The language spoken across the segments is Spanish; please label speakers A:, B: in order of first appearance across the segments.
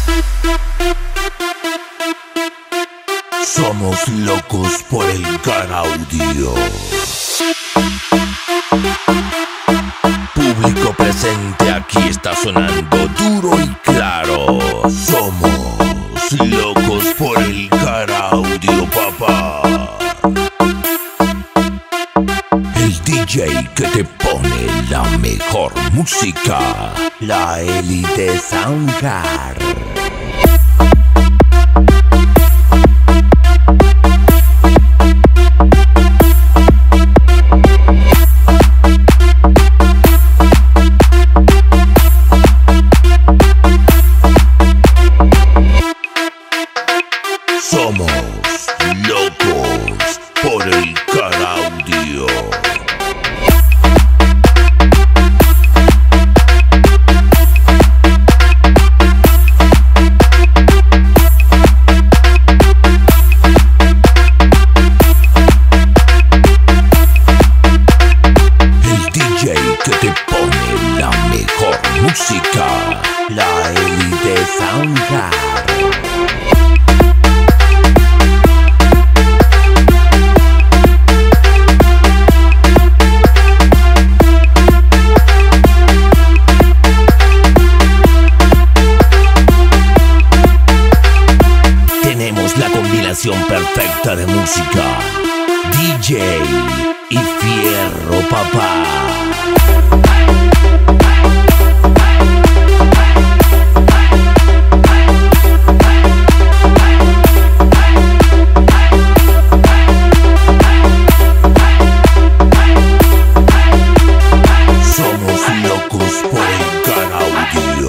A: Somos locos por el gran audio. Público presente, aquí está sonando duro y claro. Somos locos por el gran audio, papá. El DJ que te pone la mejor música, la Elite Soundcard. Somos locos por el gran audio. El DJ que te pone la mejor música, la Elite Soundcard. Perfecta de música, DJ y Fierro, papá. Somos locos por el gran audio.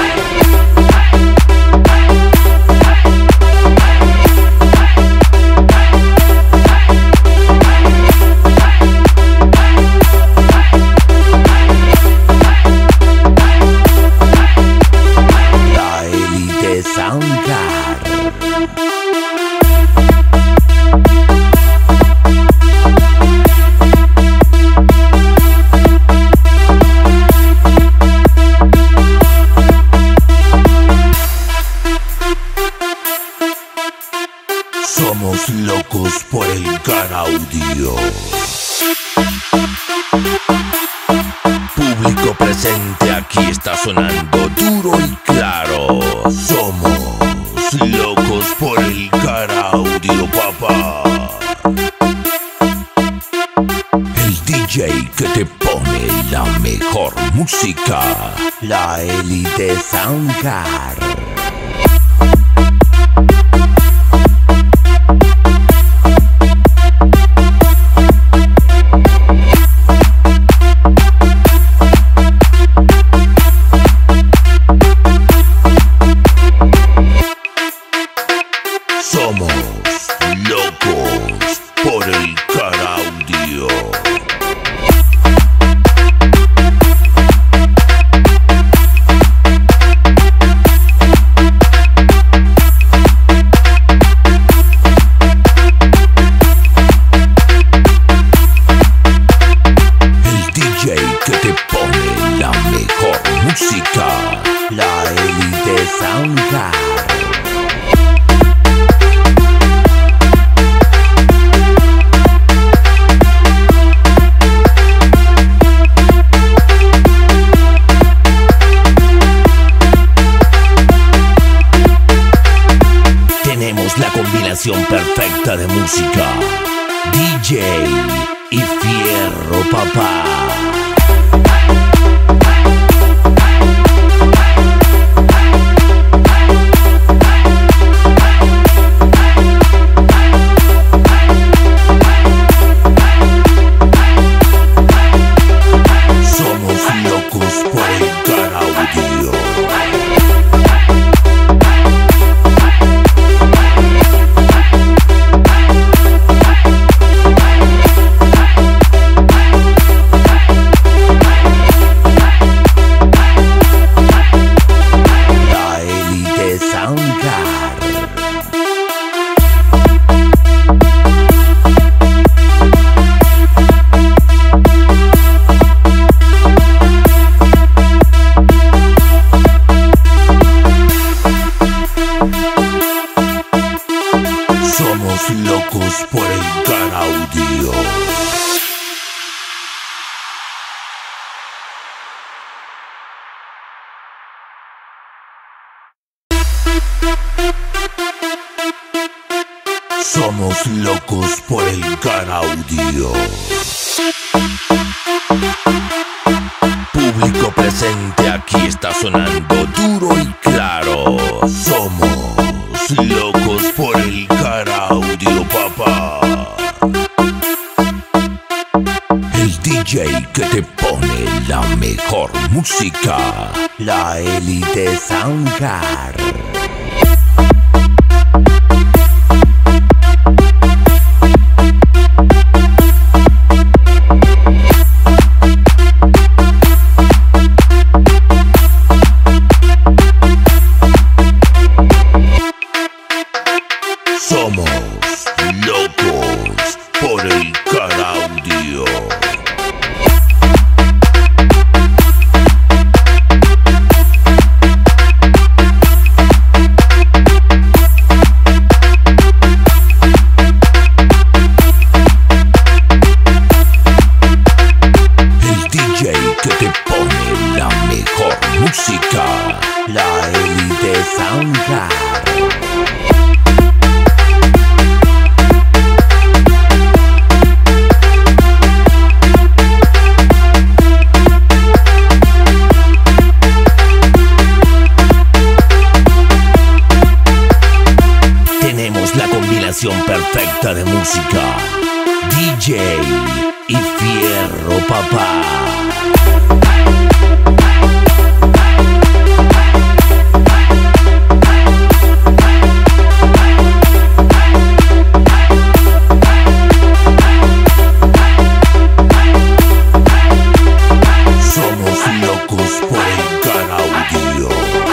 A: Somos locos por el gran audio. Público presente, aquí está sonando duro y claro. Somos locos por el gran audio, papá. El DJ que te pone la mejor música, la Elite Soundcard. Somos locos por el gran audio. El DJ que te pone la mejor música, la Elite Soundcard. La combinación perfecta de música, DJ y Fierro, papá. Somos locos por el gran audio. Somos locos por el Caraudio. Público presente, aquí está sonando duro y claro. Somos locos por el Caraudio, papá. El DJ que te pone la mejor música, la Elite Soundcar. Somos locos por el Caraudio. El DJ que te pone la mejor música, la Elite Soundcar. Perfecta de música, DJ y Fierro, papá. Somos locos por el Caraudio.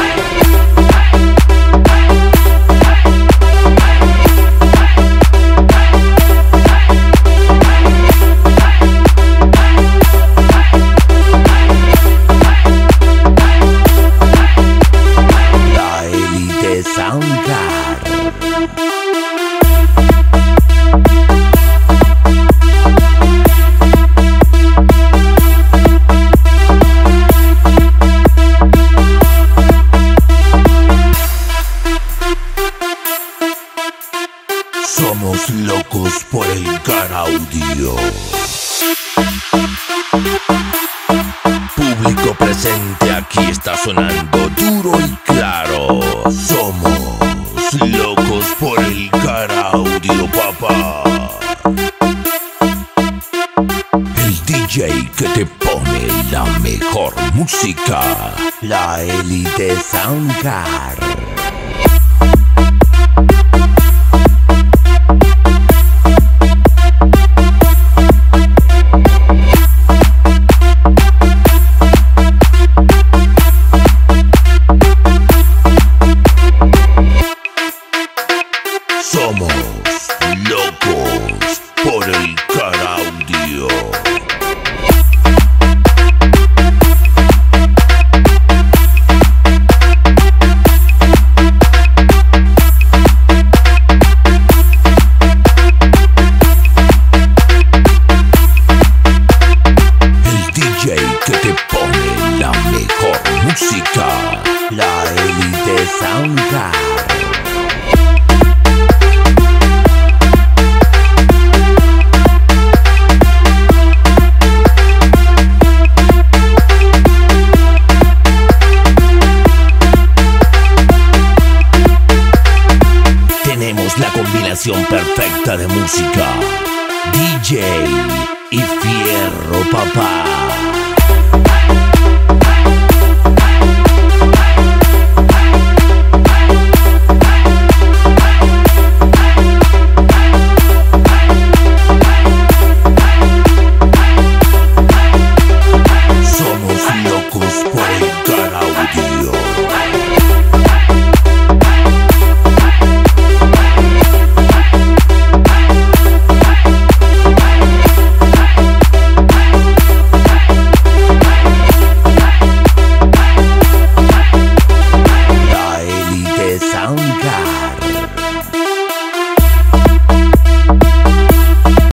A: Somos locos por el Caraudio. Público presente, aquí está sonando duro y claro. Somos locos por el Caraudio, papá. El DJ que te pone la mejor música, la Elite Soundcar. Somos locos por el Caraudio. El DJ que te pone la mejor música, la Elite Soundcar. La combinación perfecta de música, DJ y Fierro, papá. Somos locos por el Caraudio. La Elite Soundcar.